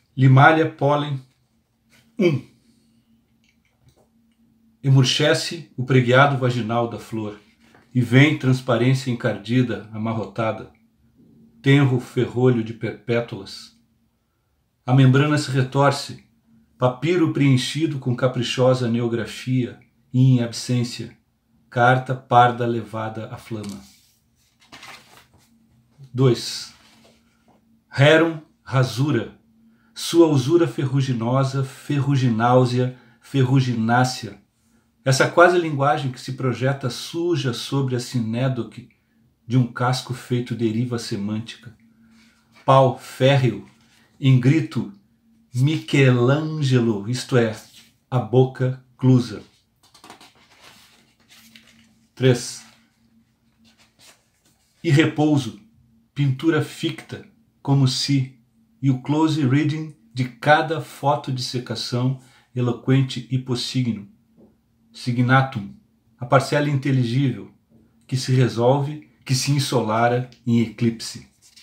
Limália, pólen. 1. Emurchece o preguiado vaginal da flor, e vem transparência encardida, amarrotada, tenro ferrolho de perpétulas. A membrana se retorce, papiro preenchido com caprichosa neografia, e em absência, carta parda levada à flama. 2. Rerum rasura, sua usura ferruginosa, ferrugináusea, ferruginácea, essa quase linguagem que se projeta suja sobre a sinédoque de um casco feito deriva semântica. Pau férreo, em grito Michelangelo, isto é, a boca clusa. 3. E repouso, pintura ficta, como se, e o close reading de cada foto de secação eloquente hipossigno. Signatum, a parcela inteligível, que se resolve, que se ensolara em eclipse.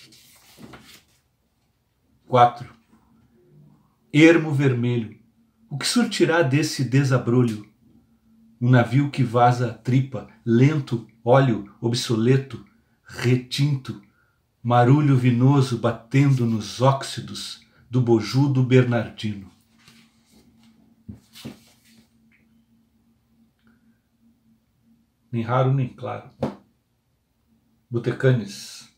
4. Ermo vermelho, o que surtirá desse desabrolho? Um navio que vaza a tripa, lento, óleo obsoleto, retinto, marulho vinoso batendo nos óxidos do bojudo Bernardino. Nem raro nem claro. Botecanes.